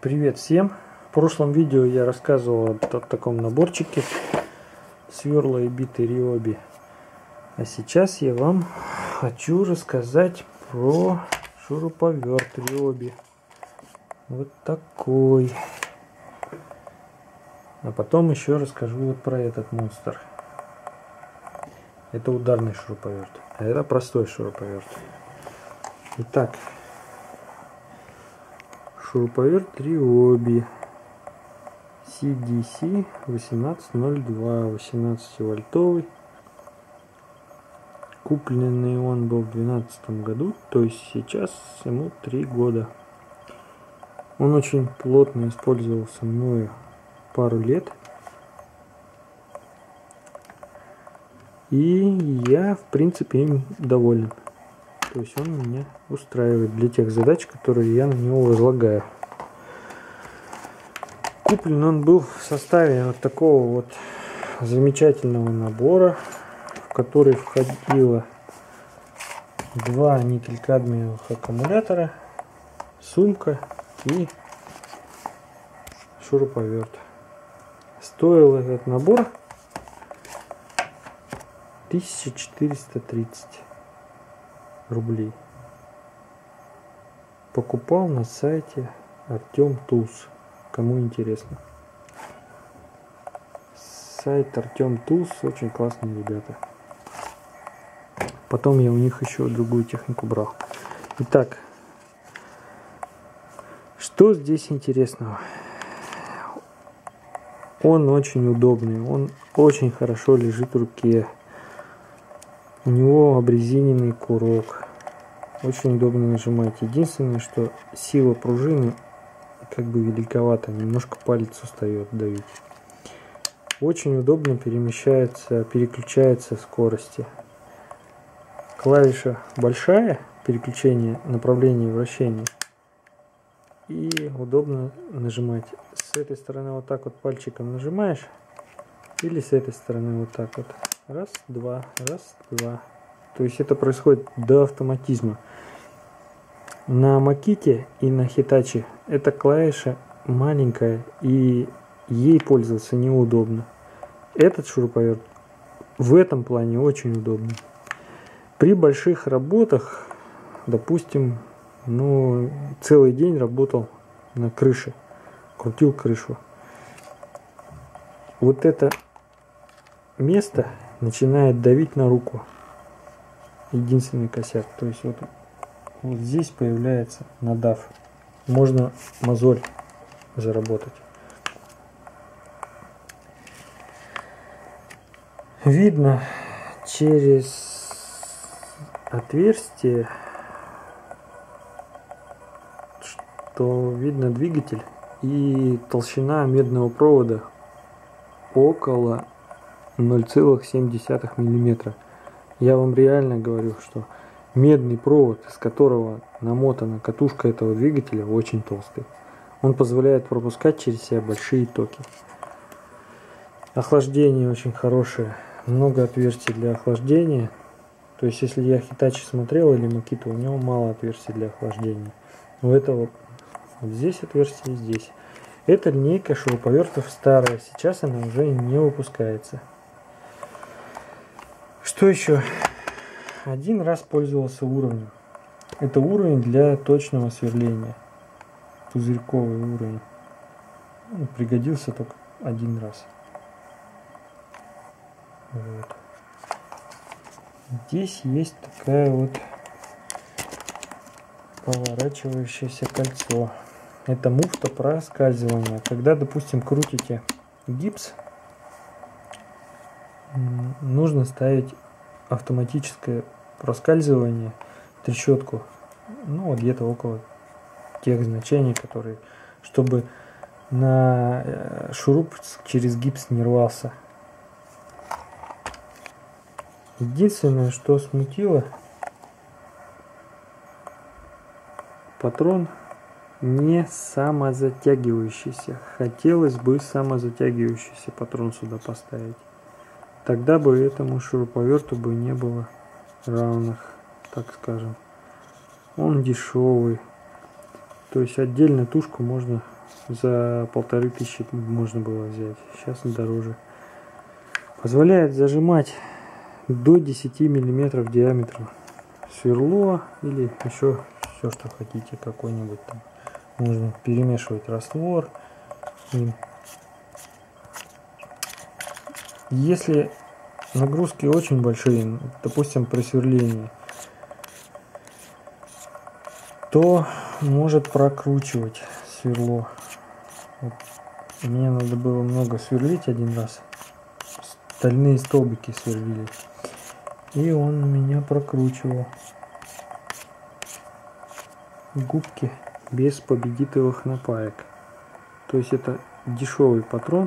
Привет всем! В прошлом видео я рассказывал о таком наборчике сверла и биты Ryobi. А сейчас я вам хочу рассказать про шуруповерт Ryobi. Вот такой. А потом еще расскажу вот про этот монстр. Это ударный шуруповерт, а это простой шуруповерт. Итак, шуруповерт Ryobi CDC 1802, 18 вольтовый. Купленный он был в 2012 году, то есть сейчас ему 3 года. Он очень плотно использовался мною пару лет. И я, в принципе, им доволен. То есть он меня устраивает для тех задач, которые я на него возлагаю. Куплен он был в составе вот такого вот замечательного набора, в который входило 2 никель-кадмиевых аккумулятора, сумка и шуруповерт. Стоил этот набор 1430 рублей. Покупал на сайте Артем Tools. Кому интересно. Сайт Артем Tools, очень классные ребята. Потом я у них еще другую технику брал. Итак, что здесь интересного? Он очень удобный, он очень хорошо лежит в руке. У него обрезиненный курок. Очень удобно нажимать. Единственное, что сила пружины как бы великовато. Немножко палец устает давить. Очень удобно переключается скорости. Клавиша большая, переключение направления вращения. И удобно нажимать. С этой стороны вот так вот пальчиком нажимаешь. Или с этой стороны вот так вот. Раз, два, раз, два. То есть это происходит до автоматизма. На Makita и на Hitachi эта клавиша маленькая и ей пользоваться неудобно. Этот шуруповерт в этом плане очень удобный. При больших работах, допустим, целый день работал на крыше, крутил крышу. Вот это место начинает давить на руку. Единственный косяк. То есть вот здесь появляется надав. Можно мозоль заработать. Видно через отверстие, что видно двигатель и толщина медного провода около 0,7 миллиметра. Я вам реально говорю, что медный провод, из которого намотана катушка этого двигателя, очень толстый. Он позволяет пропускать через себя большие токи. Охлаждение очень хорошее. Много отверстий для охлаждения. То есть, если я Hitachi смотрел или Makita, у него мало отверстий для охлаждения. У этого вот здесь отверстие, здесь. Эта линейка шуруповертов старая. Сейчас она уже не выпускается. Что еще? Один раз пользовался уровнем. Это уровень для точного сверления. Пузырьковый уровень. Он пригодился только один раз. Вот. Здесь есть такая вот поворачивающееся кольцо. Это муфта проскальзывания. Когда, допустим, крутите гипс, нужно ставить автоматическое проскальзывание, трещотку, вот где-то около тех значений, которые, чтобы на шуруп через гипс не рвался. Единственное, что смутило, патрон не самозатягивающийся. Хотелось бы самозатягивающийся патрон сюда поставить. Тогда бы этому шуруповерту бы не было равных, так скажем. Он дешевый. То есть отдельно тушку можно за 1500 можно было взять. Сейчас дороже. Позволяет зажимать до 10 миллиметров диаметра сверло или еще все, что хотите, какой-нибудь там. Можно перемешивать раствор. Если нагрузки очень большие, допустим, при сверлении, то может прокручивать сверло. Вот. Мне надо было много сверлить один раз. Стальные столбики сверлили. И он меня прокручивал. Губки без победителевых напаек. То есть это дешевый патрон.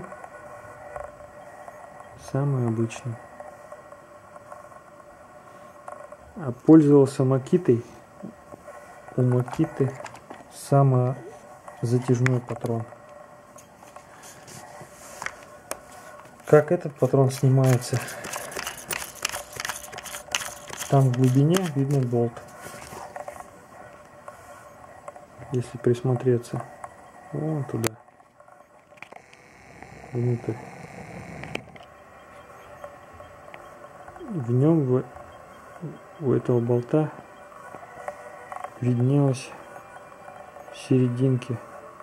Самый обычный. А пользовался Макитой. У Макиты самозатяжной патрон. Как этот патрон снимается? Там в глубине видно болт. Если присмотреться, вон туда, внутрь. В нем у этого болта виднелась в серединке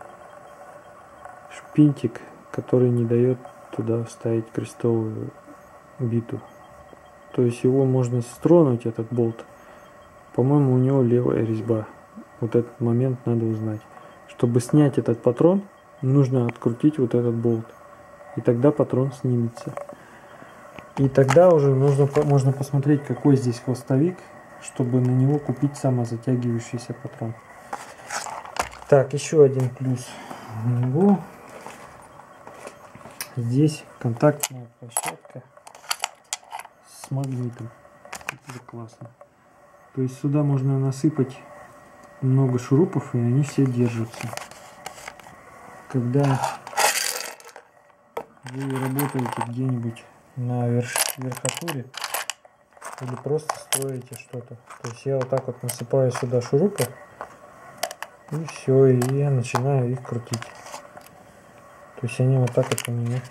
шпинтик, который не дает туда вставить крестовую биту. То есть его можно стронуть, этот болт. По-моему, у него левая резьба. Вот этот момент надо узнать. Чтобы снять этот патрон, нужно открутить вот этот болт. И тогда патрон снимется. И тогда уже можно посмотреть, какой здесь хвостовик, чтобы на него купить самозатягивающийся патрон. Так, еще один плюс у него. Здесь контактная площадка с магнитом. Это классно. То есть сюда можно насыпать много шурупов, и они все держатся. Когда вы работаете где-нибудь на верхотуре или просто строите что-то, то есть я вот так вот насыпаю сюда шурупы, и все, и я начинаю их крутить. То есть они вот так вот у меня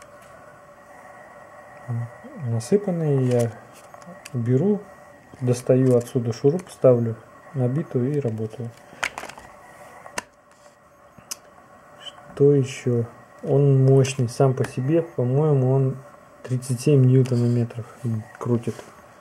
насыпанные. Я беру, достаю отсюда шуруп, ставлю на биту и работаю. Что еще? Он мощный сам по себе, по-моему, он 37 ньютонометров крутит.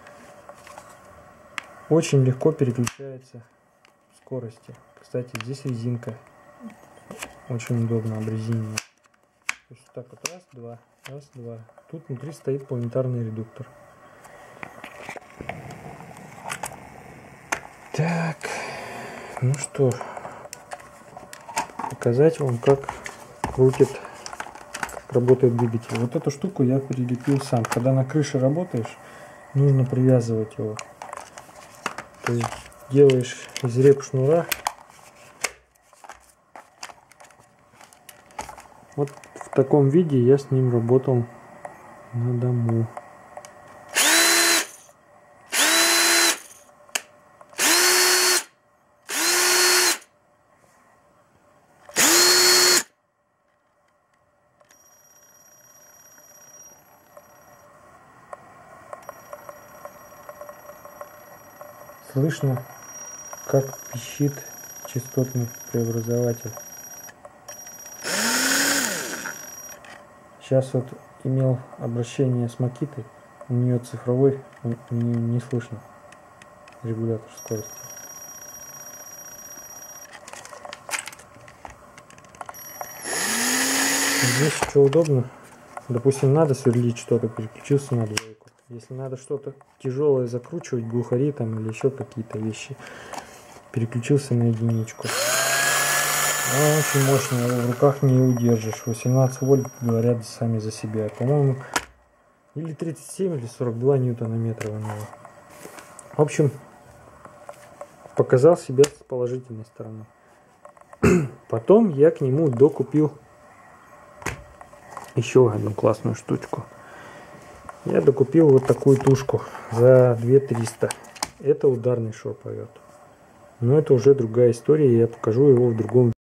Очень легко переключается скорости. Кстати, здесь резинка. Очень удобно обрезиненная. То есть так вот раз, два, раз, два. Тут внутри стоит планетарный редуктор. Так, ну что, показать вам, как крутит, как работает двигатель. Вот эту штуку я прилепил сам. Когда на крыше работаешь, нужно привязывать его. То есть делаешь из реп-шнура. Вот в таком виде я с ним работал на дому. Слышно, как пищит частотный преобразователь. Сейчас вот имел обращение с Макитой, у нее цифровой, не слышно регулятор скорости. Здесь что удобно, допустим, надо сверлить что-то, переключился на двойку. Если надо что-то тяжелое закручивать, глухари там или еще какие-то вещи, переключился на единичку. Она очень мощная, его в руках не удержишь. 18 вольт говорят сами за себя. По-моему, или 37, или 42 ньютонометра у него. В общем, показал себя с положительной стороны. Потом я к нему докупил еще одну классную штучку. Я докупил вот такую тушку за 2300. Это ударный шуруповерт. Но это уже другая история, я покажу его в другом